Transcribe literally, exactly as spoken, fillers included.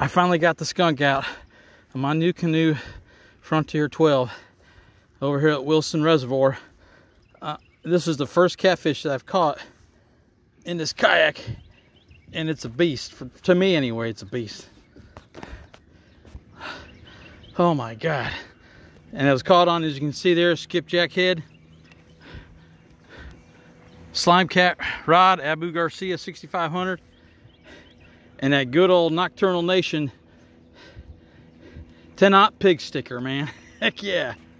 I finally got the skunk out on my Nucanoe Frontier twelve over here at Wilson Reservoir. Uh, this is the first catfish that I've caught in this kayak, and it's a beast. For, to me anyway, it's a beast. Oh my God. And it was caught on, as you can see there, skipjack head, slime cat rod, Abu Garcia sixty-five hundred, and that good old Nocturnal Nation ten aught pig sticker, man. Heck yeah.